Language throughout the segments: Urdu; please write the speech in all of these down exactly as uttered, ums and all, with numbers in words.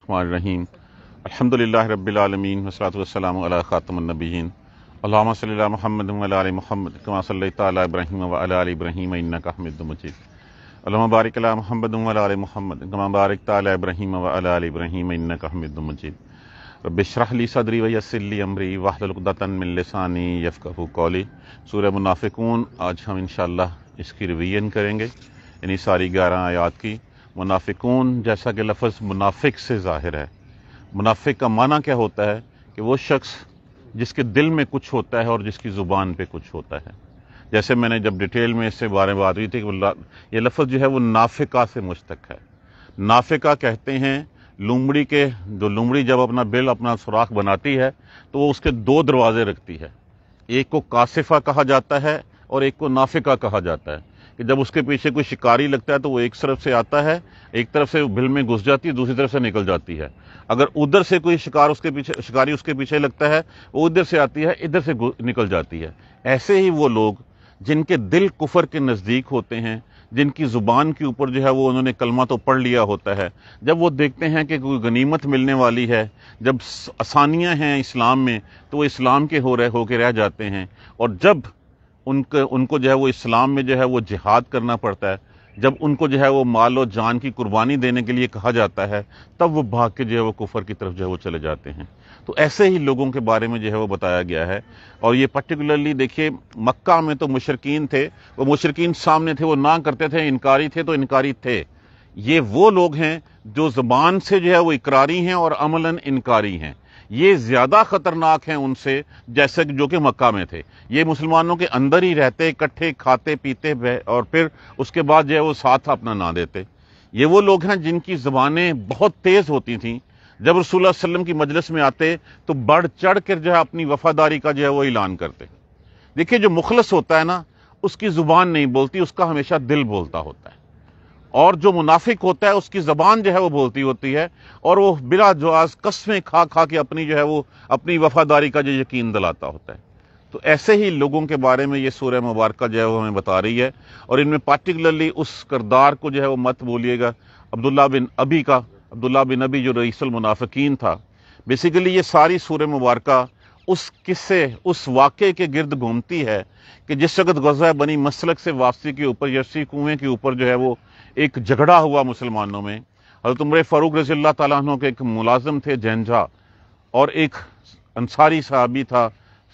रहीम अल्हम्दुलिल्लाहि रब्बिल आलमीन वस्सलातु वस्सलामु अला खातिमुन नबिय्यीन अल्लाहुम्मा सल्लि अला मुहम्मद व अला आलि मुहम्मद कमा सल्लैता अला इब्राहीम व अला आलि इब्राहीम इन्नका हमीदुम मजीद अल्लाहुम्मा बारिक अला मुहम्मद व अला आलि मुहम्मद कमा बारकता अला इब्राहीम व अला आलि इब्राहीम इन्नका हमीदुम मजीद रब्बि इश्रह ली सदरी व यस्सिर ली अमरी वहलुल उक़दतन मिन लिसानी यफ़क़हू क़ौली। सूरह मुनाफ़िकून आज हम इंशाअल्लाह इसकी रिवीजन करेंगे, यानी सारी ग्यारह आयात की। मुनाफिकून जैसा कि लफ्ज़ मुनाफिक से ज़ाहिर है, मुनाफिक का माना क्या होता है कि वो शख्स जिसके दिल में कुछ होता है और जिसकी ज़ुबान पे कुछ होता है। जैसे मैंने जब डिटेल में इससे बारे में बात हुई थी कि ये लफ्ज़ जो है वो नाफिका से मुश्तक है। नाफिका कहते हैं लुमड़ी के, जो लुमड़ी जब अपना बिल अपना सुराख बनाती है तो वो उसके दो दरवाजे रखती है, एक को कासिफा कहा जाता है और एक को नाफिका कहा जाता है। कि जब उसके पीछे कोई शिकारी लगता है तो वो एक तरफ से आता है, एक तरफ से बिल में घुस जाती है, दूसरी तरफ से निकल जाती है। अगर उधर से कोई शिकार उसके पीछे शिकारी उसके पीछे लगता है, वो उधर से आती है, इधर से निकल जाती है। ऐसे ही वो लोग जिनके दिल कुफर के नज़दीक होते हैं, जिनकी ज़ुबान के ऊपर जो है वो उन्होंने कलमा तो पढ़ लिया होता है, जब वो देखते हैं कि कोई गनीमत मिलने वाली है, जब आसानियाँ हैं इस्लाम में, तो वो इस्लाम के हो रहे होके रह जाते हैं। और जब उनको उनको जो है वो इस्लाम में जो है वो जिहाद करना पड़ता है, जब उनको जो है वो माल और जान की कुर्बानी देने के लिए कहा जाता है, तब वो भाग के जो है वो कुफर की तरफ जो है वो चले जाते हैं। तो ऐसे ही लोगों के बारे में जो है वो बताया गया है। और ये पर्टिकुलरली देखिए, मक्का में तो मुशरिकीन थे, वो मुशरिकीन सामने थे, वो ना करते थे, इनकारी थे तो इनकारी थे। ये वो लोग हैं जो ज़बान से जो है वो इकरारी हैं और अमलन इनकारी हैं। ये ज़्यादा ख़तरनाक हैं उनसे जैसे जो कि मक्का में थे। ये मुसलमानों के अंदर ही रहते, इकट्ठे खाते पीते और फिर उसके बाद जो है वो साथ अपना ना देते। ये वो लोग हैं जिनकी ज़बानें बहुत तेज़ होती थीं। जब रसूलुल्लाह सल्लल्लाहु अलैहि वसल्लम की मजलिस में आते तो बढ़ चढ़ कर जो है अपनी वफादारी का जो है वो ऐलान करते। देखिए, जो मुखलस होता है ना, उसकी ज़ुबान नहीं बोलती, उसका हमेशा दिल बोलता होता है। और जो मुनाफिक होता है उसकी ज़बान जो है वो बोलती होती है और वो बिला जवाज़ कस्में खा खा के अपनी जो है वो अपनी वफादारी का जो यकीन दिलाता होता है। तो ऐसे ही लोगों के बारे में ये सूरह मुबारक जो है वो हमें बता रही है। और इनमें पार्टिकुलरली उस किरदार को जो है वो मत बोलिएगा, अब्दुल्ला बिन अबी का। अब्दुल्ला बिन अबी जो रईसुल मुनाफिकीन था। बेसिकली ये सारी सूरह मुबारक उस किस्से, उस वाक़े के गिर्द घूमती है कि जिस वक़्त ग़ज़वा बनी मसलक से वापसी के ऊपर, यसी कुएं के ऊपर जो है वो एक झगड़ा हुआ मुसलमानों में। हज़रत उमर फ़ारूक रज़ी अल्लाह ताला अन्हु के एक मुलाजिम थे जेंजा, और एक अंसारी सहाबी था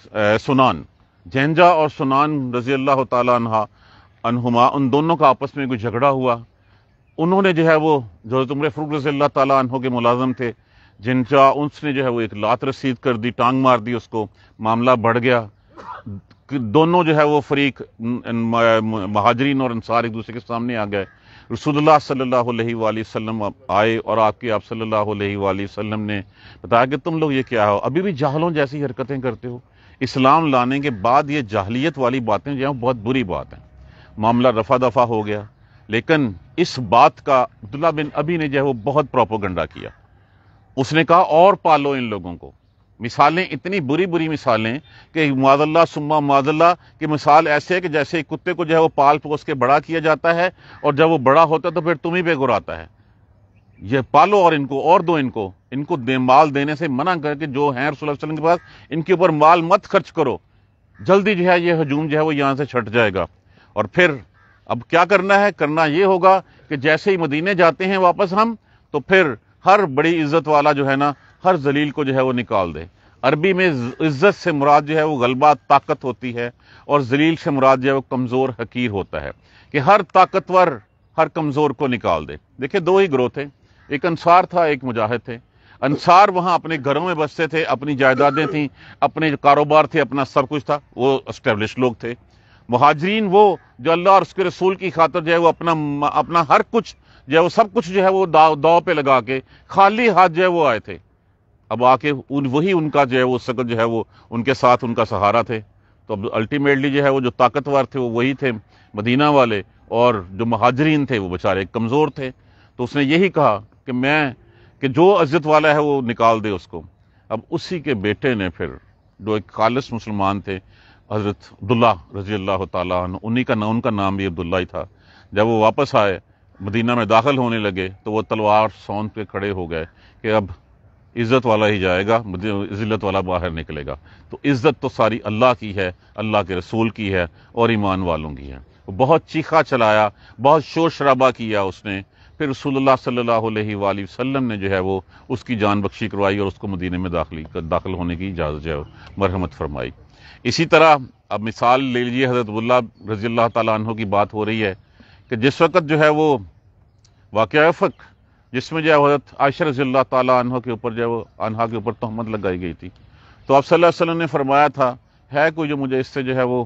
सुनान। जेंजा और सुनान रज़ी अल्लाह ताला अन्हा अन्हुमा, उन दोनों का आपस में कोई झगड़ा हुआ। उन्होंने जो है वो, जो हज़रत उमर फ़ारूक रज़ी अल्लाह ताला अन्हु के मुलाजिम थे जेंजा, उसने जो है वो एक लात रसीद कर दी, टांग मार दी उसको। मामला बढ़ गया। दोनों जो है वो फरीक महाजरीन और अंसार एक दूसरे के सामने आ गए। रसूलुल्लाह सल्लल्लाहु अलैहि वसल्लम आए और आपके आप सल्लल्लाहु अलैहि वसल्लम ने बताया कि तुम लोग ये क्या हो, अभी भी जाहलों जैसी हरकतें करते हो। इस्लाम लाने के बाद ये जाहलियत वाली बातें जो है बहुत बुरी बात है। मामला रफा दफा हो गया, लेकिन इस बात का अब्दुल्ला बिन अबी ने जो है वो बहुत प्रोपोगंडा किया। उसने कहा और पालो इन लोगों को। मिसालें इतनी बुरी बुरी मिसालें कि माज़ल्लाह सुम्मा माज़ल्लाह की मिसाल ऐसे है कि जैसे एक कुत्ते को जो है वो पाल पोस के बड़ा किया जाता है और जब वो बड़ा होता है तो फिर तुम ही पे गुराता है। ये पालो और इनको और दो, इनको इनको दे, माल देने से मना करके जो हैं रसूलुल्लाह सल्लल्लाहु अलैहि वसल्लम के पास, इनके ऊपर माल मत खर्च करो, जल्दी जो है ये हजूम जो है वो यहाँ से छट जाएगा। और फिर अब क्या करना है? करना ये होगा कि जैसे ही मदीने जाते हैं वापस हम, तो फिर हर बड़ी इज्जत वाला जो है ना, हर जलील को जो है वो निकाल दे। अरबी में इज्जत से मुराद जो है वो गलबा, ताकत होती है, और जलील से मुराद जो है वो कमज़ोर, हकीर होता है। कि हर ताकतवर हर कमज़ोर को निकाल दे। देखिए, दो ही ग्रोह थे, एक अंसार था, एक मुजाहिद थे। अंसार वहाँ अपने घरों में बसते थे, अपनी जायदादें थीं, अपने कारोबार थे, अपना सब कुछ था, वो एस्टेब्लिश लोग थे। मुहाजिरीन वो जो अल्लाह और उसके रसूल की खातिर जो है वो अपना अपना हर कुछ जो है वो सब कुछ जो है वो दाव दाव पे लगा के खाली हाथ जो है वो आए थे। अब आके उन वही उनका जो है वो सकत जो है वो उनके साथ उनका सहारा थे। तो अब अल्टीमेटली जो है वो जो ताकतवर थे वो वही थे मदीना वाले, और जो मुहाजिरीन थे वो बेचारे कमज़ोर थे। तो उसने यही कहा कि मैं कि जो अज़्ज़त वाला है वो निकाल दे उसको। अब उसी के बेटे ने फिर, जो एक खालिस मुसलमान थे, हज़रत अब्दुल्ला रज़ी अल्लाह ताला अन्हु, उन्हीं का उनका नाम भी अब्दुल्ला ही था। जब वो वापस आए मदीना में दाखिल होने लगे तो वो तलवार सौंध के खड़े हो गए कि अब इज़्ज़त वाला ही जाएगा, ज़िल्लत वाला बाहर निकलेगा। तो इज़्ज़त तो सारी अल्लाह की है, अल्लाह के रसूल की है और ईमान वालों की है। बहुत चीखा चलाया, बहुत शोर शराबा किया उसने। फिर रसूलुल्लाह सल्लल्लाहु अलैहि वसल्लम ने जो है वो उसकी जान बख्शी करवाई और उसको मदीने में दाखिल दाखिल होने की इजाज़त जो है मरहमत फरमाई। इसी तरह अब मिसाल ले लीजिए, हज़रत अब्दुल्लाह रज़ी अल्लाह तआला अन्हु की बात हो रही है कि जिस वक़्त जो है वो वाक़या इफ़्क जिसमें जो है हज़रत आयशा रज़ी अल्लाह तआला अन्हा के ऊपर जो है वो अन्हा के ऊपर तहमत लगाई गई थी, तो आप सल्लल्लाहु अलैहि वसल्लम ने फरमाया था, है कोई जो मुझे इससे जो है वो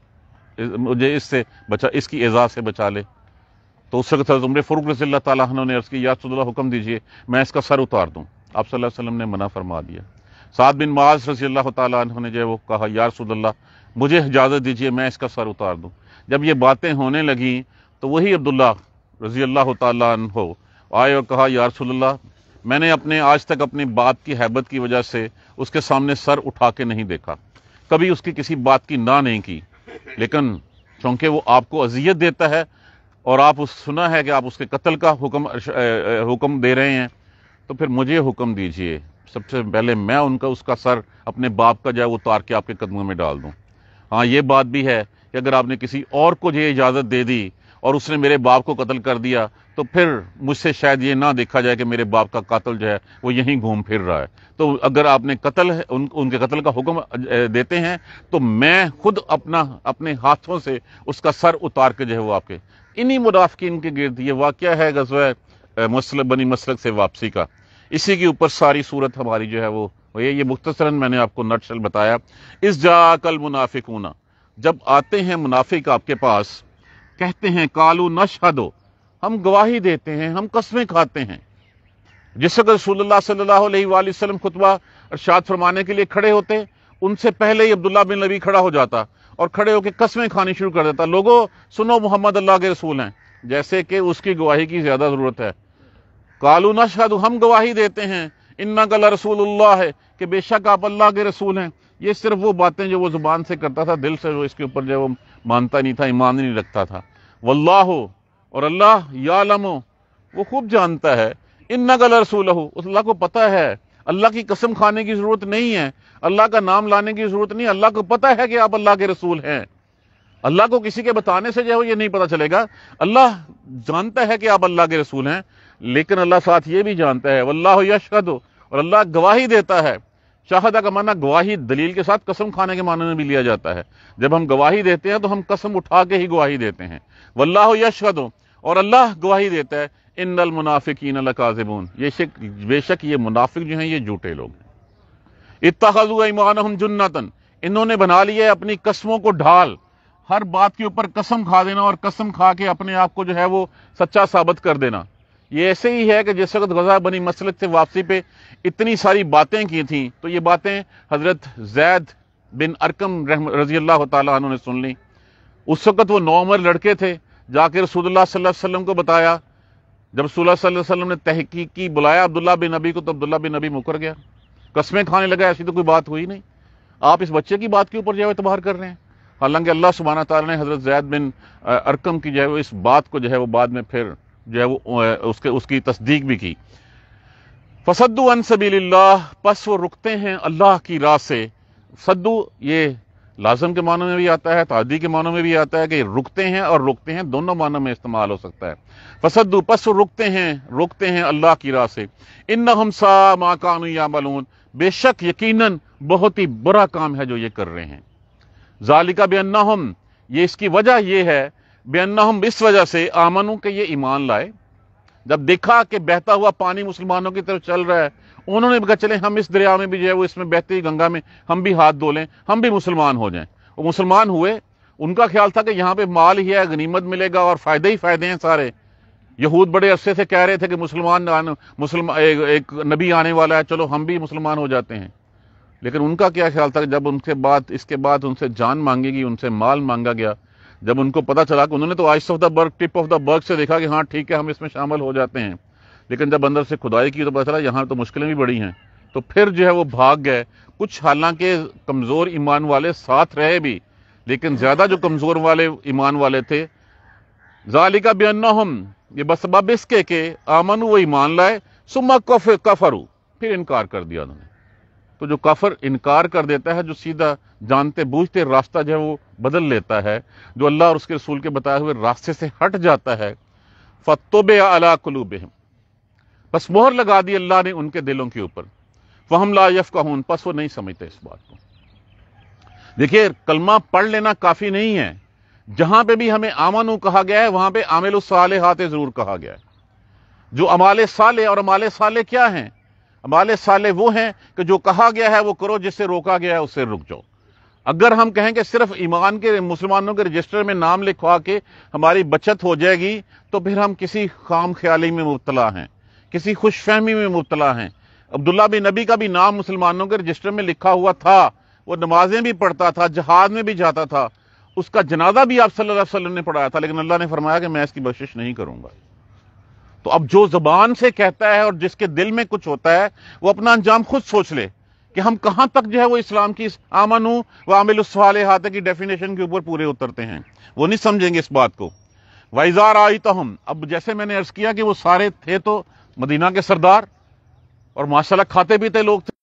मुझे इससे बचा इसकी एज़ा से बचा ले। तो उस वक्त उमर फ़ारूक रज़ी अल्लाह तआला अन्हु ने अर्ज़ की, या रसूलल्लाह हुक्म दीजिए मैं इसका सर उतार दूँ। आप सल्लल्लाहु अलैहि वसल्लम ने मना फरमा दिया। साद बिन मुआज़ रज़ी अल्लाह तआला अन्हु ने जो है वो कहा, या रसूलल्लाह मुझे इजाज़त दीजिए मैं इसका सर उतार दूँ। जब ये बातें होने लगीं तो वही अब्दुल्लाह रज़ी अल्लाह तआला अन्हु आए और कहा, या रसूलल्लाह मैंने अपने आज तक अपनी बात की हैबत की वजह से उसके सामने सर उठा के नहीं देखा, कभी उसकी किसी बात की ना नहीं की, लेकिन चूँकि वो आपको अजियत देता है और आप उस सुना है कि आप उसके कत्ल का हुक्म हुक्म दे रहे हैं, तो फिर मुझे हुक्म दीजिए सबसे पहले मैं उनका उसका सर अपने बाप का जो है वो उतार के आपके कदमों में डाल दूँ। हाँ, ये बात भी है कि अगर आपने किसी और को ये इजाज़त दे दी और उसने मेरे बाप को कत्ल कर दिया तो फिर मुझसे शायद ये ना देखा जाए कि मेरे बाप का कातिल जो है वो यहीं घूम फिर रहा है। तो अगर आपने कत्ल उन, उनके कत्ल का हुक्म देते हैं तो मैं खुद अपना अपने हाथों से उसका सर उतार के जो है वो आपके इन्हीं मुनाफिकीन के गिर्द ये वाक़या है ग़ज़वा मसलक बनी मसलक से वापसी का। इसी के ऊपर सारी सूरत हमारी जो है वो ये ये मुख्तसरन मैंने आपको नटशल बताया। इस जाकल मुनाफिकूना, जब आते हैं मुनाफिक आपके पास, कहते हैं कालू नशहदो, हम गवाही देते हैं, हम कस्में खाते हैं। जिस वक्त रसूलुल्लाह सल्लल्लाहु अलैहि वसल्लम खुतबा इरशाद फरमाने के लिए खड़े होते, उनसे पहले ही अब्दुल्लाह बिन नबी खड़ा हो जाता और खड़े होकर कस्में खानी शुरू कर देता, लोगों सुनो मोहम्मद अल्लाह के रसूल हैं, जैसे कि उसकी गवाही की ज्यादा जरूरत है। कालू नशहदु, हम गवाही देते हैं, इन्नका लरसूलुल्लाह है, कि बेशक आप अल्लाह के रसूल हैं। ये सिर्फ वो बातें जो वो जुबान से करता था, दिल से वो इसके ऊपर जो वो मानता नहीं था, ईमान नहीं रखता था। वल्लाहु, और अल्लाह यालमु, वो खूब जानता है, इन्नका लरसूलहु, उस अल्लाह को पता है। अल्लाह की कसम खाने की जरूरत नहीं है, अल्लाह का नाम लाने की जरूरत नहीं, अल्लाह को पता है कि आप अल्लाह के रसूल हैं। अल्लाह को किसी के बताने से जो है ये नहीं पता चलेगा, अल्लाह जानता है कि आप अल्लाह के रसूल हैं। लेकिन अल्लाह साथ ये भी जानता है, वल्लाहु यशहदु, और अल्लाह गवाही देता है। शाहदा का माना गवाही दलील के साथ कसम खाने के माने में भी लिया जाता है। जब हम गवाही देते हैं तो हम कसम उठा के ही गवाही देते हैं। वल्लाहु यशहदु, और अल्लाह गवाही देता है, इन्नल मुनाफिकीन लकाज़िबून, ये शक बेशक ये मुनाफिक जो हैं ये झूठे लोग हैं। इत्तखज़ू ऐमानहुम जुन्नतन, इन्होंने बना लिया अपनी कसमों को ढाल, हर बात के ऊपर कसम खा देना और कसम खा के अपने आप को जो है वो सच्चा साबित कर देना। ये ऐसे ही है कि जिस वक्त ग़ज़वा बनी मसलक से वापसी पे इतनी सारी बातें की थी, तो ये बातें हज़रत ज़ैद बिन अरकम रज़ी अल्लाह तआला अन्हु ने सुन ली। उस वक्त वो नौ उम्र लड़के थे, जाके रसूलुल्लाह सल्लल्लाहु अलैहि वसल्लम को बताया। जब रसूलुल्लाह सल्लल्लाहु अलैहि वसल्लम ने तहकीकी बुलाया अब्दुल्लाह बिन नबी को, तो अब्दुल्लाह बिन नबी मुकर गया, कसमें खाने लगा, ऐसी तो कोई बात हुई नहीं, आप इस बच्चे की बात के ऊपर जो है इतबार कर रहे हैं। हालांकि अल्लाह सुब्हानहू तआला ने हज़रत ज़ैद बिन अरकम की जो है वो इस बात को जो है वो बाद में फिर जो है वो उसके उसकी तस्दीक भी की। फसद्दू अन सबीलिल्लाह, पस वो रुकते हैं अल्लाह की राह से। सद्दू ये लाजम के मानों में भी आता है, तादी के मानों में भी आता है कि रुकते हैं और रुकते हैं, दोनों मानों में इस्तेमाल हो सकता है। फसद्दू, पस वो रुकते हैं रुकते हैं अल्लाह की राह से। इन्नहुम सा मा कानू यामलून, बेशक यकीनन बहुत ही बुरा काम है जो ये कर रहे हैं। ज़ालिका बिअन्नहुम, ये इसकी वजह ये है, बिअन्नहुम, इस वजह से, आमनू के ये ईमान लाए। जब देखा कि बहता हुआ पानी मुसलमानों की तरफ चल रहा है, उन्होंने कहा चले हम इस दरिया में भी जो है वो इसमें बहती हुई गंगा में हम भी हाथ धो लें, हम भी मुसलमान हो जाएं। वो मुसलमान हुए। उनका ख्याल था कि यहाँ पे माल ही है, गनीमत मिलेगा और फायदे ही फायदे हैं सारे। यहूद बड़े अरसे से कह रहे थे कि मुसलमान मुसलमान एक, एक नबी आने वाला है, चलो हम भी मुसलमान हो जाते हैं। लेकिन उनका क्या ख्याल था कि जब उनके बाद इसके बाद उनसे जान मांगेगी, उनसे माल मांगा गया, जब उनको पता चला कि उन्होंने तो ice of the berg, tip of the berg से देखा कि हाँ ठीक है हम इसमें शामिल हो जाते हैं, लेकिन जब अंदर से खुदाई की तो पता चला यहाँ तो मुश्किलें भी बड़ी हैं, तो फिर जो है वो भाग गए। कुछ हालांकि कमज़ोर ईमान वाले साथ रहे भी, लेकिन ज़्यादा जो कमज़ोर वाले ईमान वाले थे, ज़ालिका बिअन्नहुम, یہ بسبب اس کے کہ آمنو وہ ایمان لائے، ثم کفروا پھر انکار کر دیا انہوں نے۔ تو جو کافر انکار کر دیتا ہے، جو سیدھا جانتے بوجھتے راستہ جو ہے وہ بدل لیتا ہے، جو اللہ اور اس کے رسول کے بتائے ہوئے راستے سے ہٹ جاتا ہے، فَطُبِعَ عَلَىٰ قُلُوبِهِمْ پس مہر لگا دی اللہ نے ان کے دلوں کے اوپر، فَهُمْ لَا يَفْقَهُونَ پس وہ نہیں سمجھتے اس بات کو۔ دیکھیے کلمہ پڑھ لینا کافی نہیں ہے، جہاں پہ بھی ہمیں آمنو کہا گیا ہے وہاں پہ عامل الصالحات ضرور کہا گیا ہے۔ جو اعمال صالح، اور اعمال صالح کیا ہیں؟ اعمال صالح وہ ہیں کہ جو کہا گیا ہے وہ کرو، جس سے روکا گیا ہے اس سے رک جاؤ۔ اگر ہم کہیں کہ صرف ایمان کے مسلمانوں کے رجسٹر میں نام لکھوا کے ہماری بچت ہو جائے گی تو پھر ہم کسی خام خیالی میں مبتلا ہیں، کسی خوش فہمی میں مبتلا ہیں۔ عبداللہ بن نبی کا بھی نام مسلمانوں کے رجسٹر میں لکھا ہوا تھا، وہ نمازیں بھی پڑھتا تھا، جہاد میں بھی جاتا تھا، اس کا جنازہ بھی آپ صلی اللہ علیہ وسلم نے پڑھایا تھا، لیکن اللہ نے فرمایا کہ میں اس کی بخشش نہیں کروں گا۔ تو اب جو زبان سے کہتا ہے اور جس کے دل میں کچھ ہوتا ہے وہ اپنا انجام خود سوچ لے کہ ہم کہاں تک جو ہے وہ اسلام کی آمنو و عامل الصالحات کی ڈیفینیشن کے اوپر پورے اترتے ہیں، وہ نہیں سمجھیں گے اس بات کو۔ وَإِذَا رَأَيْتَهُمْ اب جیسے میں نے عرض کیا کہ وہ سارے تھے تو مدینہ کے سردار اور ماشاءاللہ کھاتے پیتے لوگ تھے۔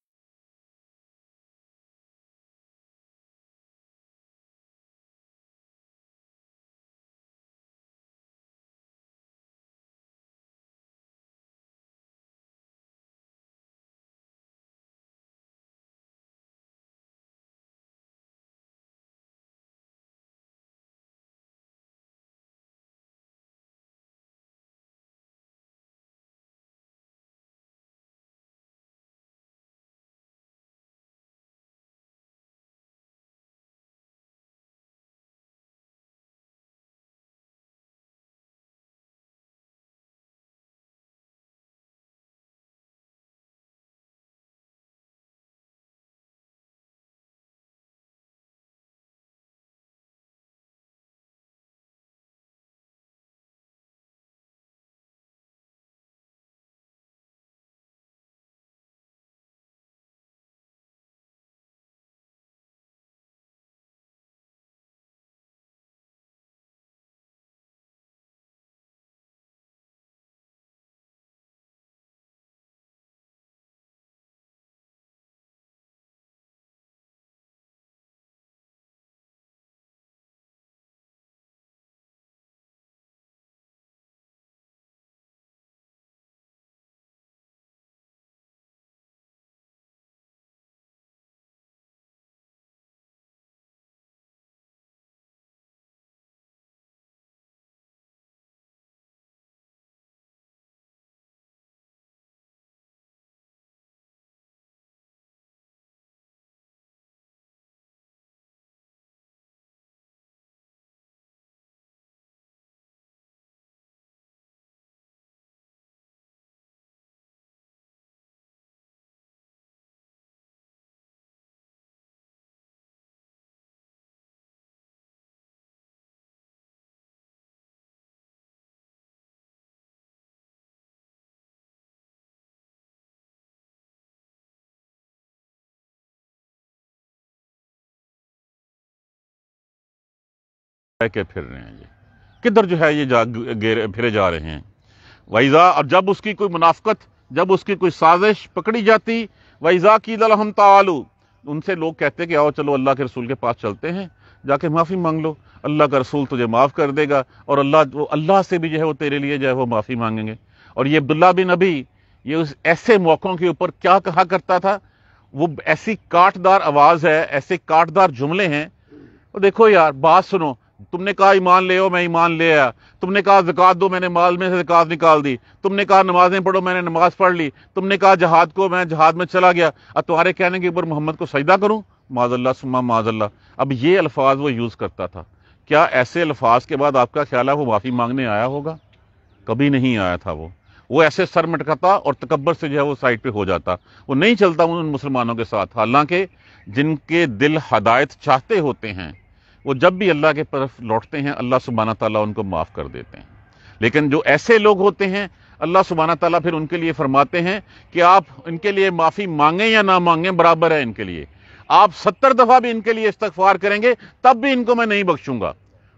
کہ پھر رہے ہیں جی کدھر جو ہے یہ جا گیرے پھرے جا رہے ہیں۔ وَإِذَا اور جب اس کی کوئی منافقت، جب اس کی کوئی سازش پکڑی جاتی، وَإِذَا قِيلَ لَهُمْ تَعَالُوا ان سے لوگ کہتے کہ آؤ چلو اللہ کے رسول کے پاس چلتے ہیں، جا کے معافی مانگ لو، اللہ کا رسول تجھے معاف کر دے گا، اور اللہ وہ اللہ سے بھی جو ہے وہ تیرے لیے جو ہے وہ معافی مانگیں گے۔ اور یہ عبداللہ بن ابی یہ اس ایسے موقعوں کے اوپر کیا کہا کرتا تھا، وہ ایسی کاٹ دار آواز ہے، ایسے کاٹ دار جملے ہیں۔ اور دیکھو یار بات سنو، تم نے کہا ایمان لے آؤ، میں ایمان لے آیا، تم نے کہا زکوٰۃ دو، میں نے مال میں سے زکوٰۃ نکال دی، تم نے کہا نمازیں پڑھو، میں نے نماز پڑھ لی، تم نے کہا جہاد کو، میں جہاد میں چلا گیا، اب تمہارے کہنے کے اوپر محمد کو سجدہ کروں؟ معاذ اللہ ثم معاذ اللہ۔ اب یہ الفاظ وہ یوز کرتا تھا۔ کیا ایسے الفاظ کے بعد آپ کا خیال ہے وہ معافی مانگنے آیا ہوگا؟ کبھی نہیں آیا تھا۔ وہ وہ ایسے سر مٹکاتا اور تکبر سے جو ہے وہ سائڈ پہ ہو جاتا، وہ نہیں چلتا ان مسلمانوں کے ساتھ۔ حالانکہ جن کے دل ہدایت چاہتے ہوتے ہیں وہ جب بھی اللہ کے طرف لوٹتے ہیں اللہ سبحانہ تعالیٰ ان کو معاف کر دیتے ہیں۔ لیکن جو ایسے لوگ ہوتے ہیں اللہ سبحانہ تعالیٰ پھر ان کے لیے فرماتے ہیں کہ آپ ان کے لیے معافی مانگیں یا نہ مانگیں برابر ہے ان کے لیے، آپ ستر دفعہ بھی ان کے لیے استغفار کریں گے تب بھی ان کو میں نہیں بخشوں گا۔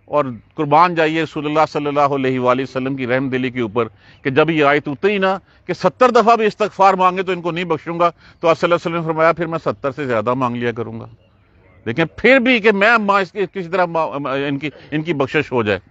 اور قربان جائیے رسول اللہ صلی اللہ علیہ وآلہ وسلم کی رحم دلی کے اوپر کہ جب یہ آیت اتری نا کہ ستر دفعہ بھی استغفار مانگے تو ان کو نہیں بخشوں گا، تو آپ صلی اللہ علیہ وسلم نے فرمایا پھر میں ستر سے زیادہ مانگ لیا کروں گا، لیکن پھر بھی کہ میں کسی طرح ان کی ان کی بخشش ہو جائے۔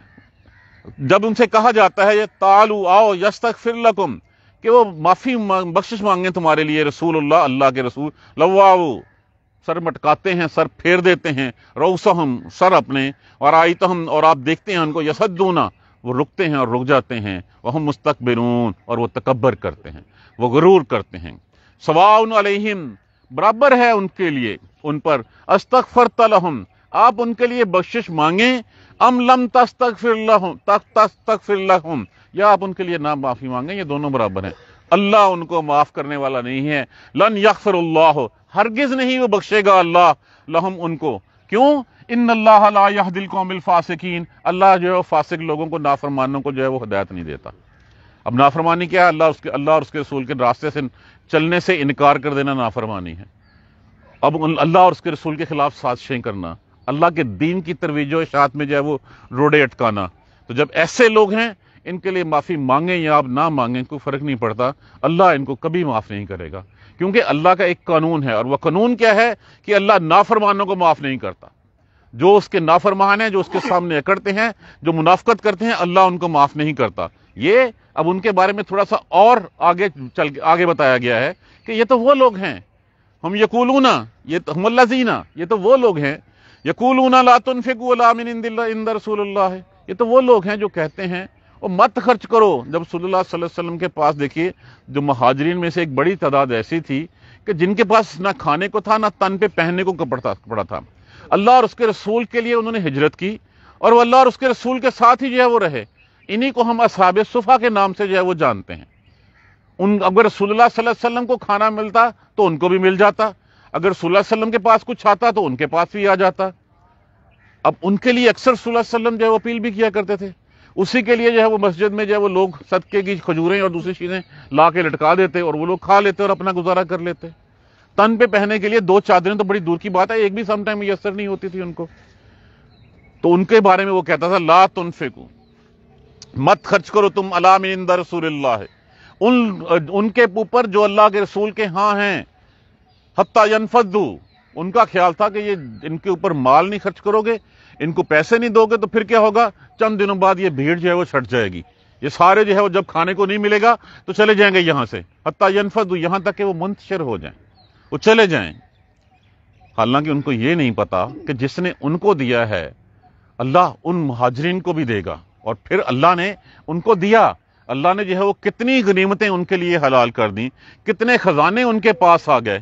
جب ان سے کہا جاتا ہے یہ تعالو آؤ یستغفر لکم، کہ وہ معافی بخشش مانگیں تمہارے لیے، رسول اللہ اللہ کے رسول لواؤ سر مٹکاتے ہیں، سر پھیر دیتے ہیں، رؤسہم سر اپنے، اور آئیتہم اور آپ دیکھتے ہیں ان کو، یسدونا وہ رکتے ہیں اور رک جاتے ہیں، وہم مستکبرون اور وہ تکبر کرتے ہیں، وہ غرور کرتے ہیں۔ سواء علیہم برابر ہے ان کے لیے ان پر، استغفرت لہم آپ ان کے لیے بخشش مانگیں، ام لم تستغفر لہم تستغفر لہم یا آپ ان کے لیے نہ معافی مانگیں، یہ دونوں برابر ہیں۔ اللہ ان کو معاف کرنے والا نہیں ہے، لن یغفر اللہ ہرگز نہیں وہ بخشے گا اللہ لہم ان کو، کیوں؟ ان اللہ لا یہدی القوم الفاسقین، اللہ جو ہے فاسق لوگوں کو، نافرمانوں کو جو ہے وہ ہدایت نہیں دیتا۔ اب نافرمانی کیا ہے؟ اللہ اس کے اللہ اور اس کے رسول کے راستے سے چلنے سے انکار کر دینا نافرمانی ہے۔ اب اللہ اور اس کے رسول کے خلاف سازشیں کرنا، اللہ کے دین کی ترویج و اشاعت میں جو ہے وہ روڑے اٹکانا، تو جب ایسے لوگ ہیں ان کے لیے معافی مانگیں یا آپ نہ مانگیں کوئی فرق نہیں پڑتا، اللہ ان کو کبھی معاف نہیں کرے گا، کیونکہ اللہ کا ایک قانون ہے، اور وہ قانون کیا ہے کہ اللہ نافرمانوں کو معاف نہیں کرتا۔ جو اس کے نافرمان ہیں، جو اس کے سامنے اکڑتے ہیں، جو منافقت کرتے ہیں، اللہ ان کو معاف نہیں کرتا۔ یہ اب ان کے بارے میں تھوڑا سا اور آگے چل آگے بتایا گیا ہے کہ یہ تو وہ لوگ ہیں، ہم یقولون یہ ہم الذین، یہ تو وہ لوگ ہیں، یقولون لا تنفقوا الا من عند اللہ عند رسول اللہ، یہ تو وہ لوگ ہیں جو کہتے ہیں اور مت خرچ کرو۔ جب صلی اللہ صلی اللہ علیہ وسلم کے پاس دیکھیے جو مہاجرین میں سے ایک بڑی تعداد ایسی تھی کہ جن کے پاس نہ کھانے کو تھا، نہ تن پہ پہننے کو کپڑا تھا، اللہ اور اس کے رسول کے لیے انہوں نے ہجرت کی، اور وہ اللہ اور اس کے رسول کے ساتھ ہی جو ہے وہ رہے۔ انہی کو ہم اصحاب صفا کے نام سے جو ہے وہ جانتے ہیں۔ ان اگر رسول اللہ صلی اللہ علیہ وسلم کو کھانا ملتا تو ان کو بھی مل جاتا، اگر رسول اللہ صلی اللہ علیہ وسلم کے پاس کچھ آتا تو ان کے پاس بھی آ جاتا۔ اب ان کے لیے اکثر صلی اللہ علیہ وسلم جو ہے وہ اپیل بھی کیا کرتے تھے، اسی کے لیے جو ہے وہ مسجد میں جو ہے وہ لوگ صدقے کی کھجوریں اور دوسری چیزیں لا کے لٹکا دیتے اور وہ لوگ کھا لیتے اور اپنا گزارا کر لیتے۔ تن پہ پہننے کے لیے دو چادریں تو بڑی دور کی بات ہے، ایک بھی سم ٹائم میسر نہیں ہوتی تھی ان کو، تو ان کے بارے میں وہ کہتا تھا لا تنفقوا، مت خرچ کرو تم الا من عند رسول اللہ، ان ان کے اوپر جو اللہ کے رسول کے ہاں ہیں، حتی ینفضوا، ان کا خیال تھا کہ یہ ان کے اوپر مال نہیں خرچ کرو گے، ان کو پیسے نہیں دو گے تو پھر کیا ہوگا، چند دنوں بعد یہ بھیڑ جو ہے وہ چھٹ جائے گی، یہ سارے جو ہے وہ جب کھانے کو نہیں ملے گا تو چلے جائیں گے یہاں سے، حتی ینفضوا، یہاں تک کہ وہ منتشر ہو جائیں، وہ چلے جائیں۔ حالانکہ ان کو یہ نہیں پتا کہ جس نے ان کو دیا ہے اللہ ان مہاجرین کو بھی دے گا، اور پھر اللہ نے ان کو دیا، اللہ نے جو ہے وہ کتنی غنیمتیں ان کے لیے حلال کر دیں، کتنے خزانے ان کے پاس آ گئے۔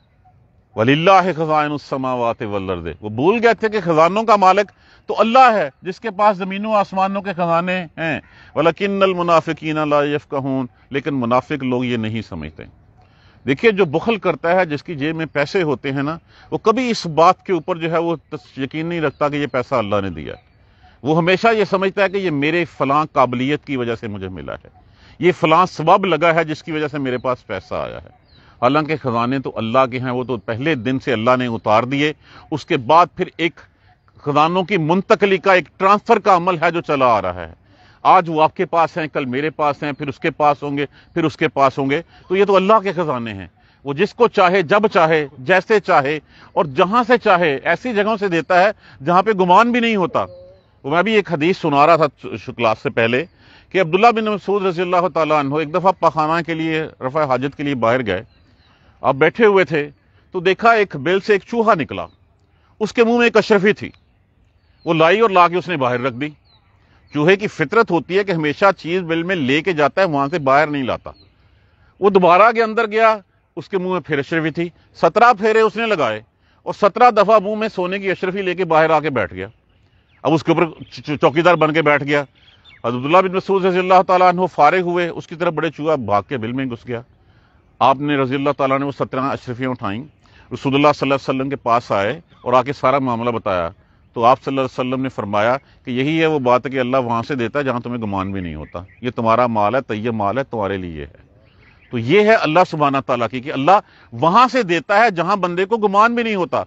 وَلِلَّهِ خَزَائِنُ السَّمَاوَاتِ وَالْأَرْضِ، وہ بھول گئے تھے کہ خزانوں کا مالک تو اللہ ہے جس کے پاس زمینوں آسمانوں کے خزانے ہیں۔ وَلَكِنَّ الْمُنَافِقِينَ لَا يَفْقَهُونَ، لیکن منافق لوگ یہ نہیں سمجھتے۔ دیکھیے جو بخل کرتا ہے، جس کی جیب میں پیسے ہوتے ہیں نا، وہ کبھی اس بات کے اوپر جو ہے وہ یقین نہیں رکھتا کہ یہ پیسہ اللہ نے دیا ہے، وہ ہمیشہ یہ سمجھتا ہے کہ یہ میرے فلاں قابلیت کی وجہ سے مجھے ملا ہے، یہ فلاں سبب لگا ہے جس کی وجہ سے میرے پاس پیسہ آیا ہے۔ حالانکہ خزانے تو اللہ کے ہیں، وہ تو پہلے دن سے اللہ نے اتار دیے، اس کے بعد پھر ایک خزانوں کی منتقلی کا ایک ٹرانسفر کا عمل ہے جو چلا آ رہا ہے۔ آج وہ آپ کے پاس ہیں، کل میرے پاس ہیں، پھر اس کے پاس ہوں گے، پھر اس کے پاس ہوں گے، تو یہ تو اللہ کے خزانے ہیں، وہ جس کو چاہے، جب چاہے، جیسے چاہے اور جہاں سے چاہے ایسی جگہوں سے دیتا ہے جہاں پہ گمان بھی نہیں ہوتا۔ وہ میں بھی ایک حدیث سنا رہا تھا کلاس سے پہلے کہ عبداللہ بن مسعود رضی اللہ تعالیٰ عنہ ایک دفعہ پخانہ کے لیے، رفع حاجت کے لیے باہر گئے، آپ بیٹھے ہوئے تھے تو دیکھا ایک بیل سے ایک چوہا نکلا، اس کے منہ میں ایک اشرفی تھی، وہ لائی اور لا کے اس نے باہر رکھ دی۔ چوہے کی فطرت ہوتی ہے کہ ہمیشہ چیز بل میں لے کے جاتا ہے، وہاں سے باہر نہیں لاتا۔ وہ دوبارہ کے اندر گیا، اس کے منہ میں پھر اشرفی تھی، سترہ پھیرے اس نے لگائے اور سترہ دفعہ منہ میں سونے کی اشرفی لے کے باہر آ کے بیٹھ گیا۔ اب اس کے اوپر چوکیدار بن کے بیٹھ گیا۔ عبداللہ بن مسعود رضی اللہ تعالیٰ عنہ فارغ ہوئے، اس کی طرف بڑے چوہا بھاگ کے بل میں گھس گیا۔ آپ نے رضی اللہ تعالیٰ نے وہ سترہ اشرفیاں اٹھائیں، رسول اللہ صلی اللہ علیہ وسلم کے پاس آئے اور آ کے سارا معاملہ بتایا، تو آپ صلی اللہ علیہ وسلم نے فرمایا کہ یہی ہے وہ بات کہ اللہ وہاں سے دیتا ہے جہاں تمہیں گمان بھی نہیں ہوتا، یہ تمہارا مال ہے، طیب مال ہے، تمہارے لیے ہے۔ تو یہ ہے اللہ سبحانہ تعالیٰ کی کہ اللہ وہاں سے دیتا ہے جہاں بندے کو گمان بھی نہیں ہوتا۔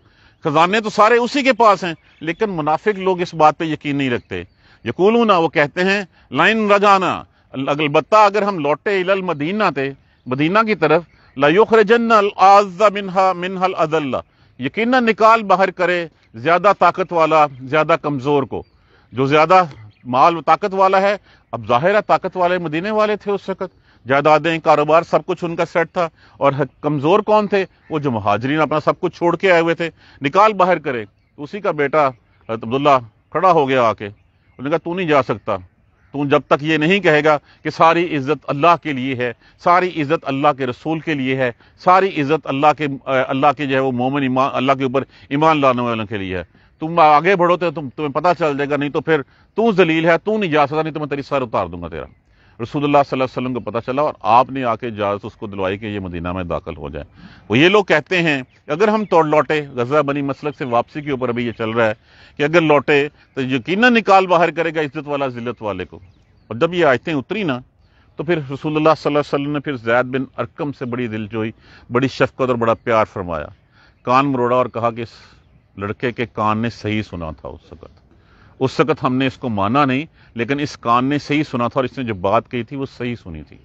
خزانے تو سارے اسی کے پاس ہیں، لیکن منافق لوگ اس بات پہ یقین نہیں رکھتے۔ یقولون، وہ کہتے ہیں، لائن رجانا، البتہ اگر ہم لوٹے الی المدینہ تے، مدینہ کی طرف، لیخرجن الاعز منہا منہا الاذل، یقیناً نکال باہر کرے زیادہ طاقت والا زیادہ کمزور کو۔ جو زیادہ مال و طاقت والا ہے، اب ظاہر ہے طاقت والے مدینے والے تھے اس وقت، جائیدادیں، کاروبار، سب کچھ ان کا سیٹ تھا، اور کمزور کون تھے؟ وہ جو مہاجرین اپنا سب کچھ چھوڑ کے آئے ہوئے تھے۔ نکال باہر کرے، تو اسی کا بیٹا حضرت عبداللہ کھڑا ہو گیا آ کے، انہوں نے کہا تو نہیں جا سکتا، تو جب تک یہ نہیں کہے گا کہ ساری عزت اللہ کے لیے ہے، ساری عزت اللہ کے رسول کے لیے ہے، ساری عزت اللہ کے اللہ کے جو ہے وہ مومن ایمان اللہ کے اوپر ایمان لانے والوں کے لیے ہے، تم آگے بڑھو تو تم تمہیں پتہ چل جائے گا، نہیں تو پھر تو ذلیل ہے، تو نہیں جا سکتا، نہیں تو میں تیری سر اتار دوں گا تیرا۔ رسول اللہ صلی اللہ علیہ وسلم کو پتہ چلا، اور آپ نے آ کے اجازت اس کو دلوائی کہ یہ مدینہ میں داخل ہو جائے۔ وہ یہ لوگ کہتے ہیں اگر ہم توڑ لوٹے، غزوہ بنی مسلک سے واپسی کے اوپر ابھی یہ چل رہا ہے کہ اگر لوٹے تو یقیناً نکال باہر کرے گا عزت والا ذلت والے کو۔ اور جب یہ آیتیں اتری نا، تو پھر رسول اللہ صلی اللہ علیہ وسلم نے پھر زید بن ارقم سے بڑی دلجوئی، بڑی شفقت اور بڑا پیار فرمایا، کان مروڑا اور کہا کہ اس لڑکے کے کان نے صحیح سنا تھا اس وقت، اس وقت ہم نے اس کو مانا نہیں، لیکن اس کان نے صحیح سنا تھا، اور اس نے جو بات کہی تھی وہ صحیح سنی تھی۔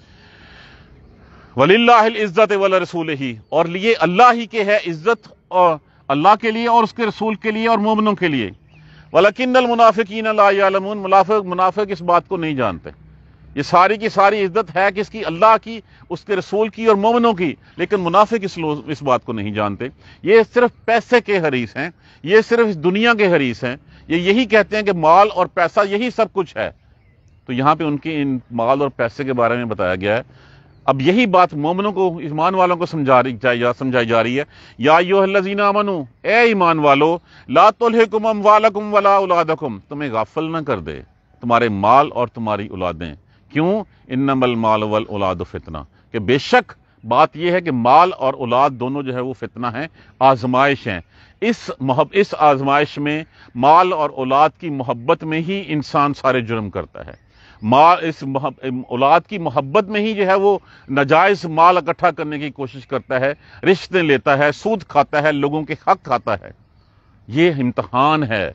وَلِلَّهِ الْعِزَّةُ وَلِرَسُولِهِ، اور لیے اللہ ہی کے ہے عزت، اور اللہ کے لیے اور اس کے رسول کے لیے اور مومنوں کے لیے۔ وَلَكِنَّ الْمُنَافِقِينَ لَا يَعْلَمُونَ، منافق منافق اس بات کو نہیں جانتے۔ یہ ساری کی ساری عزت ہے کس کی؟ اللہ کی، اس کے رسول کی اور مومنوں کی، لیکن منافق اس اس بات کو نہیں جانتے۔ یہ صرف پیسے کے حریص ہیں، یہ صرف اس دنیا کے حریص ہیں، یہ یہی کہتے ہیں کہ مال اور پیسہ یہی سب کچھ ہے۔ تو یہاں پہ ان کی ان مال اور پیسے کے بارے میں بتایا گیا ہے۔ اب یہی بات مومنوں کو، ایمان والوں کو سمجھا رہی سمجھائی جا رہی ہے۔ یا ایھا الذین آمنوا، اے ایمان والو، لا تلھکم اموالکم ولا اولادکم، تمہیں غافل نہ کر دے تمہارے مال اور تمہاری اولادیں۔ کیوں؟ انما المال والاولاد فتنہ، کہ بے شک بات یہ ہے کہ مال اور اولاد دونوں جو ہے وہ فتنہ ہیں، آزمائش ہیں۔ اس محب اس آزمائش میں مال اور اولاد کی محبت میں ہی انسان سارے جرم کرتا ہے۔ مال اس محب اولاد کی محبت میں ہی جو ہے وہ ناجائز مال اکٹھا کرنے کی کوشش کرتا ہے، رشوتیں لیتا ہے، سود کھاتا ہے، لوگوں کے حق کھاتا ہے۔ یہ امتحان ہے۔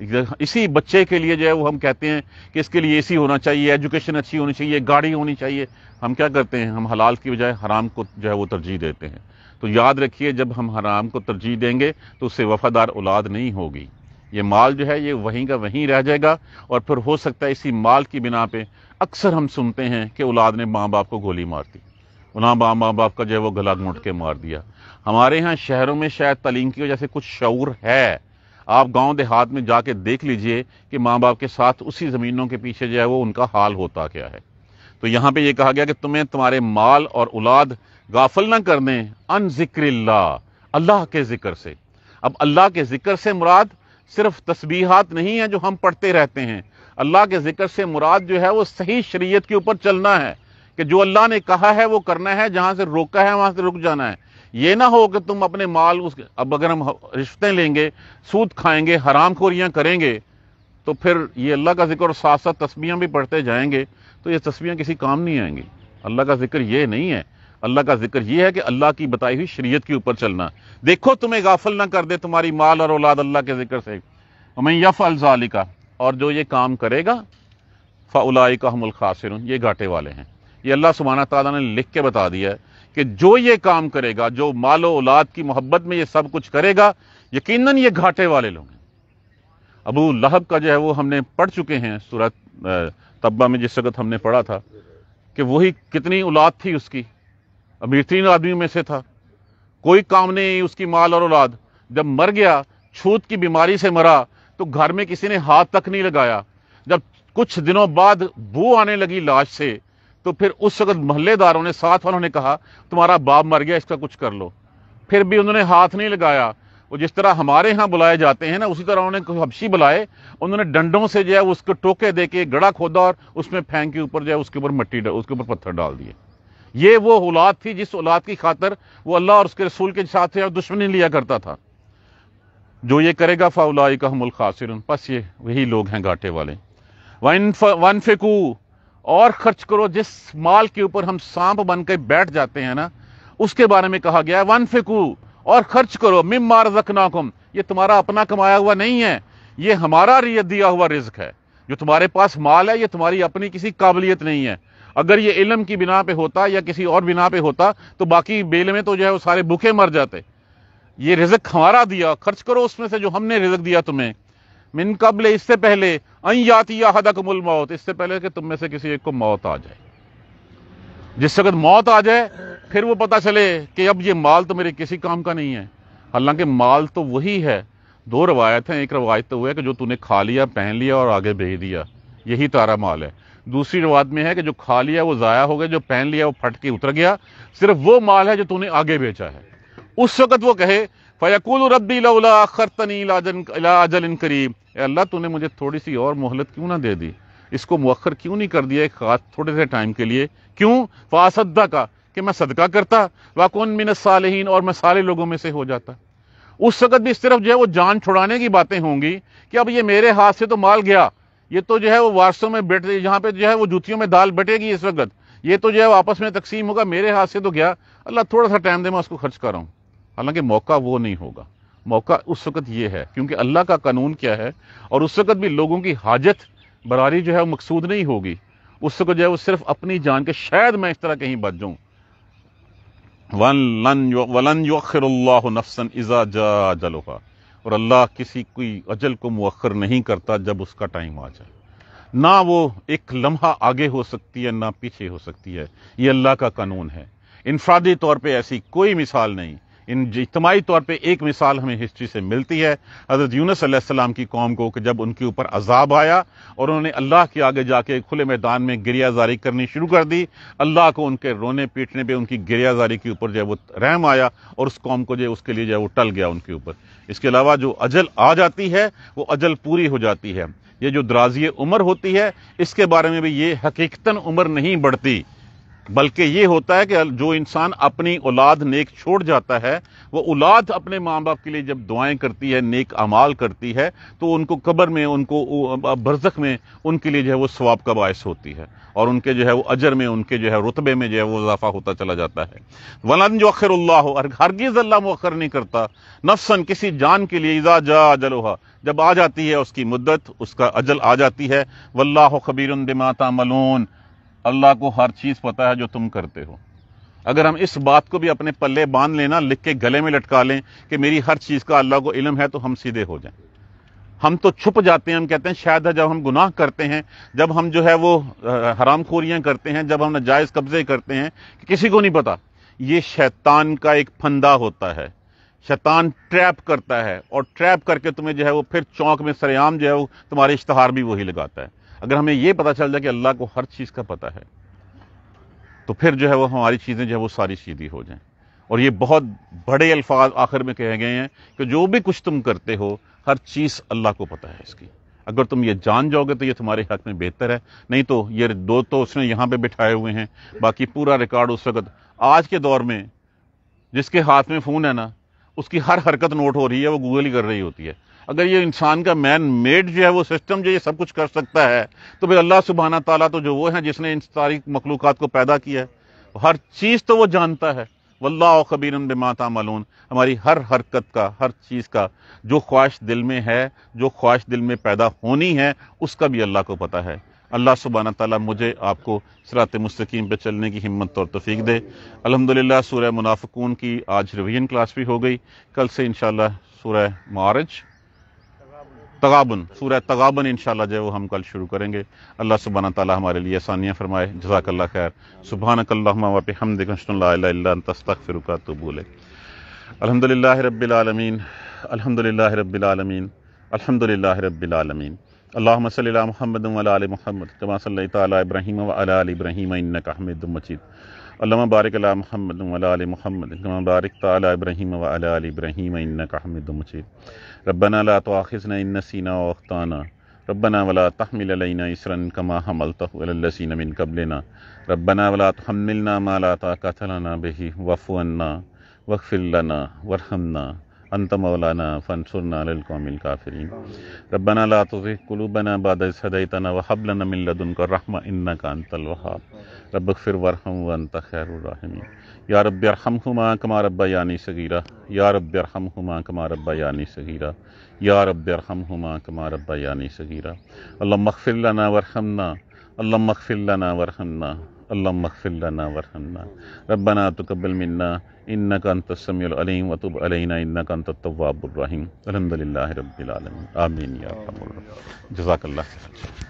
اسی بچے کے لیے جو ہے وہ ہم کہتے ہیں کہ اس کے لیے اے سی ہونا چاہیے، ایجوکیشن اچھی ہونی چاہیے، گاڑی ہونی چاہیے۔ ہم کیا کرتے ہیں؟ ہم حلال کی بجائے حرام کو جو ہے وہ ترجیح دیتے ہیں۔ تو یاد رکھیے، جب ہم حرام کو ترجیح دیں گے تو اس سے وفادار اولاد نہیں ہوگی۔ یہ مال جو ہے یہ وہیں کا وہیں رہ جائے گا، اور پھر ہو سکتا ہے اسی مال کی بنا پہ اکثر ہم سنتے ہیں کہ اولاد نے ماں باپ کو گولی مار دی، انہاں ماں ماں باپ کا جو ہے وہ گلا گھونٹ کے مار دیا۔ ہمارے ہاں شہروں میں شاید تعلیم کی وجہ سے کچھ شعور ہے، آپ گاؤں دیہات میں جا کے دیکھ لیجئے کہ ماں باپ کے ساتھ اسی زمینوں کے پیچھے جو ہے وہ ان کا حال ہوتا کیا ہے۔ تو یہاں پہ یہ کہا گیا کہ تمہیں تمہارے مال اور اولاد غافل نہ کر دیں ان ذکر اللہ، اللہ کے ذکر سے۔ اب اللہ کے ذکر سے مراد صرف تسبیحات نہیں ہیں جو ہم پڑھتے رہتے ہیں، اللہ کے ذکر سے مراد جو ہے وہ صحیح شریعت کے اوپر چلنا ہے، کہ جو اللہ نے کہا ہے وہ کرنا ہے، جہاں سے روکا ہے وہاں سے رک جانا ہے۔ یہ نہ ہو کہ تم اپنے مال اس اب اگر ہم رشوتیں لیں گے، سود کھائیں گے، حرام خوریاں کریں گے، تو پھر یہ اللہ کا ذکر اور ساتھ ساتھ تسبیحاں بھی پڑھتے جائیں گے، تو یہ تسبیحاں کسی کام نہیں آئیں گی۔ اللہ کا ذکر یہ نہیں ہے، اللہ کا ذکر یہ ہے کہ اللہ کی بتائی ہوئی شریعت کے اوپر چلنا۔ دیکھو تمہیں غافل نہ کر دے تمہاری مال اور اولاد اللہ کے ذکر سے۔ وَمَن يَفْعَلْ ذَلِكَ، اور جو یہ کام کرے گا، فَأُولَٰئِكَ هُمُ الْخَاسِرُونَ، یہ گھاٹے والے ہیں۔ یہ اللہ سبحانہ تعالیٰ نے لکھ کے بتا دیا ہے کہ جو یہ کام کرے گا، جو مال و اولاد کی محبت میں یہ سب کچھ کرے گا، یقیناً یہ گھاٹے والے لوگ ہیں۔ ابو لہب کا جو ہے وہ ہم نے پڑھ چکے ہیں سورہ تبہ میں، جس وقت ہم نے پڑھا تھا کہ وہی کتنی اولاد تھی اس کی، امیر ترین آدمیوں میں سے تھا، کوئی کام نہیں اس کی مال اور اولاد۔ جب مر گیا، چھوت کی بیماری سے مرا، تو گھر میں کسی نے ہاتھ تک نہیں لگایا۔ جب کچھ دنوں بعد بو آنے لگی لاش سے، تو پھر اس وقت محلے داروں نے، ساتھ والوں نے کہا تمہارا باپ مر گیا، اس کا کچھ کر لو۔ پھر بھی انہوں نے ہاتھ نہیں لگایا۔ وہ جس طرح ہمارے ہاں بلائے جاتے ہیں نا، اسی طرح انہوں نے حبشی بلائے، انہوں نے ڈنڈوں سے جو ہے اس کو ٹوکے دے کے گڑھا کھودا، اور اس میں پھینک کے اوپر جو ہے اس کے اوپر مٹی اس کے اوپر پتھر ڈال دیے۔ یہ وہ اولاد تھی جس اولاد کی خاطر وہ اللہ اور اس کے رسول کے ساتھ دشمنی لیا کرتا تھا۔ جو یہ کرے گا فَأُولَٰئِكَ هُمُ الْخَاسِرُونَ، پس یہ وہی لوگ ہیں گھاٹے والے۔ وَأَنفِقُوا، اور خرچ کرو۔ جس مال کے اوپر ہم سانپ بن کے بیٹھ جاتے ہیں نا، اس کے بارے میں کہا گیا ہے وَأَنفِقُوا، اور خرچ کرو، مِمَّا رَزَقْنَاكُمْ، یہ تمہارا اپنا کمایا ہوا نہیں ہے، یہ ہمارا دیا ہوا رزق ہے۔ جو تمہارے پاس مال ہے یہ تمہاری اپنی کسی قابلیت نہیں ہے۔ اگر یہ علم کی بنا پہ ہوتا یا کسی اور بنا پہ ہوتا تو باقی بیل میں تو جو ہے وہ سارے بھوکے مر جاتے۔ یہ رزق ہمارا دیا، خرچ کرو اس میں سے جو ہم نے رزق دیا تمہیں۔ من قبل، اس سے پہلے، ان یاتی احدکم الموت، اس سے پہلے کہ تم میں سے کسی ایک کو موت آ جائے۔ جس وقت موت آ جائے پھر وہ پتہ چلے کہ اب یہ مال تو میرے کسی کام کا نہیں ہے، حالانکہ مال تو وہی ہے۔ دو روایت ہیں، ایک روایت تو وہ ہے کہ جو تو نے کھا لیا، پہن لیا اور آگے بھیج دیا، یہی تارا مال ہے۔ دوسری روایت میں ہے کہ جو کھا لیا وہ ضائع ہو گیا، جو پہن لیا وہ پھٹ کے اتر گیا، صرف وہ مال ہے جو تو نے آگے بیچا ہے۔ اس وقت وہ کہے فَيَقُولُ رَبِّي لَوْلَا أَخَّرْتَنِي إِلَىٰ أَجَلٍ قَرِيبٍ، اے اللہ تو نے مجھے تھوڑی سی اور مہلت کیوں نہ دے دی، اس کو مؤخر کیوں نہیں کر دیا ایک خاص تھوڑے سے ٹائم کے لیے؟ کیوں؟ فَأَصَدَّقَ، کہ میں صدقہ کرتا، وَأَكُن مِّنَ الصَّالِحِينَ، اور میں سارے لوگوں میں سے ہو جاتا۔ اس وقت بھی صرف جو ہے وہ جان چھڑانے کی باتیں ہوں گی کہ اب یہ میرے ہاتھ سے تو مال گیا، یہ تو جو ہے وہ وارثوں میں بیٹھ، جہاں پہ جو ہے وہ جوتیوں میں دال بٹے گی اس وقت، یہ تو جو ہے وہ آپس میں تقسیم ہوگا، میرے ہاتھ سے تو گیا، اللہ تھوڑا سا ٹائم دے میں اس کو خرچ کر رہا ہوں۔ حالانکہ موقع وہ نہیں ہوگا، موقع اس وقت یہ ہے، کیونکہ اللہ کا قانون کیا ہے، اور اس وقت بھی لوگوں کی حاجت براری جو ہے وہ مقصود نہیں ہوگی، اس وقت جو ہے وہ صرف اپنی جان کے شاید میں اس طرح کہیں بچ جاؤں۔ وَلَن يُؤَخِّرَ اللَّهُ نَفْسًا إِذَا جَاءَ أَجَلُهَا، اور اللہ کسی کوئی اجل کو مؤخر نہیں کرتا جب اس کا ٹائم آ جائے، نہ وہ ایک لمحہ آگے ہو سکتی ہے نہ پیچھے ہو سکتی ہے، یہ اللہ کا قانون ہے۔ انفرادی طور پہ ایسی کوئی مثال نہیں، ان اجتماعی طور پہ ایک مثال ہمیں ہسٹری سے ملتی ہے، حضرت یونس علیہ السلام کی قوم کو، کہ جب ان کے اوپر عذاب آیا اور انہوں نے اللہ کے آگے جا کے کھلے میدان میں گریہ زاری کرنی شروع کر دی، اللہ کو ان کے رونے پیٹنے پہ، ان کی گریہ زاری کے اوپر جو ہے وہ رحم آیا، اور اس قوم کو جو ہے اس کے لیے جو ہے وہ ٹل گیا ان کے اوپر۔ اس کے علاوہ جو اجل آ جاتی ہے وہ اجل پوری ہو جاتی ہے۔ یہ جو درازی عمر ہوتی ہے اس کے بارے میں بھی یہ حقیقتاً عمر نہیں بڑھتی، بلکہ یہ ہوتا ہے کہ جو انسان اپنی اولاد نیک چھوڑ جاتا ہے، وہ اولاد اپنے ماں باپ کے لیے جب دعائیں کرتی ہے، نیک اعمال کرتی ہے، تو ان کو قبر میں، ان کو برزخ میں ان کے لیے جو ہے وہ ثواب کا باعث ہوتی ہے، اور ان کے جو ہے وہ اجر میں، ان کے جو ہے رتبے میں جو ہے وہ اضافہ ہوتا چلا جاتا ہے۔ وَلَن يُؤَخِّرَ اللَّهُ، ہرگز اللہ مؤخر نہیں کرتا، نفساً کسی جان کے لیے، اذا جاء اجلها، جب آ جاتی ہے اس کی مدت، اس کا اجل آ جاتی ہے۔ واللہ خبیر بما تعملون، اللہ کو ہر چیز پتہ ہے جو تم کرتے ہو۔ اگر ہم اس بات کو بھی اپنے پلے باندھ لینا، لکھ کے گلے میں لٹکا لیں کہ میری ہر چیز کا اللہ کو علم ہے، تو ہم سیدھے ہو جائیں۔ ہم تو چھپ جاتے ہیں، ہم کہتے ہیں شاید جب ہم گناہ کرتے ہیں، جب ہم جو ہے وہ حرام خوریاں کرتے ہیں، جب ہم ناجائز قبضے کرتے ہیں، کہ کسی کو نہیں پتا۔ یہ شیطان کا ایک پھندا ہوتا ہے، شیطان ٹریپ کرتا ہے، اور ٹریپ کر کے تمہیں جو ہے وہ پھر چونک میں سریعام جو ہے وہ تمہارے اشتہار بھی وہی لگاتا ہے۔ اگر ہمیں یہ پتہ چل جائے کہ اللہ کو ہر چیز کا پتہ ہے، تو پھر جو ہے وہ ہماری چیزیں جو ہے وہ ساری سیدھی ہو جائیں۔ اور یہ بہت بڑے الفاظ آخر میں کہے گئے ہیں کہ جو بھی کچھ تم کرتے ہو ہر چیز اللہ کو پتہ ہے اس کی۔ اگر تم یہ جان جاؤ گے تو یہ تمہارے حق میں بہتر ہے، نہیں تو یہ دو تو اس نے یہاں پہ بٹھائے ہوئے ہیں، باقی پورا ریکارڈ اس وقت آج کے دور میں جس کے ہاتھ میں فون ہے نا، اس کی ہر حرکت نوٹ ہو رہی ہے، وہ گوگل ہی کر رہی ہوتی ہے۔ اگر یہ انسان کا مین میڈ جو ہے وہ سسٹم جو یہ سب کچھ کر سکتا ہے، تو پھر اللہ سبحانہ تعالیٰ تو جو وہ ہیں جس نے ان ساری مخلوقات کو پیدا کیا ہے، ہر چیز تو وہ جانتا ہے۔ واللہ خبیر بما تعملون، ہماری ہر حرکت کا، ہر چیز کا، جو خواہش دل میں ہے، جو خواہش دل میں پیدا ہونی ہے، اس کا بھی اللہ کو پتہ ہے۔ اللہ سبحانہ تعالیٰ مجھے آپ کو صراط مستقیم پہ چلنے کی ہمت اور توفیق دے۔ الحمدللہ سورہ منافقون کی آج ریویژن کلاس بھی ہو گئی، کل سے انشاءاللہ سورہ معارج تغابن، سورہ تغابن انشاءاللہ جو ہے وہ ہم کل شروع کریں گے۔ اللہ سبحانہ تعالیٰ ہمارے لیے آسانیاں فرمائے۔ جزاک اللہ خیر۔ سبحانک اللہم و بحمدک، اشہد ان لا الہ الا انت، استغفرک و اتوب الیک۔ الحمدللہ رب العالمین، الحمدللہ رب العالمین، الحمدللہ رب العالمین۔ اللہم صلی علی محمد و علی آل محمد کما صلیت علی ابراہیم و علی آل ابراہیم انک حمید مجید۔ اللہم بارک علی محمد و علی آل محمد کما بارکت علی ابراہیم و علی آل ابراہیم انک حمید مجید۔ ربنا لا تؤاخذنا ان نسینا واخطانا، ربنا ولا تحمل علینا اصرا کما حملته علی الذین من قبلنا، ربنا ولا تحملنا ما لا طاقۃ لنا به واعف عنا واغفر لنا وارحمنا انت مولانا فانصرنا علی القوم الکافرین ربنا لا تزغ قلوبنا بعد إذ هديتنا وهب لنا من لدنك رحمة إنك أنت الوهاب رب اغفر وارحم وأنت خير الراحمين یا رب ارحمهما كما ربياني صغيرا یا رب ارحمهما كما ربياني صغيرا یا رب ارحمهما كما ربياني صغيرا اللهم اغفر لنا وارحمنا اللهم اغفر لنا وارحمنا اللهم اغفر لنا وارحمنا ربنا تقبل منا انك انت السميع العليم وتب علينا انك انت التواب الرحيم الحمد لله رب العالمين آمین یا رب العالمین جزاک اللہ.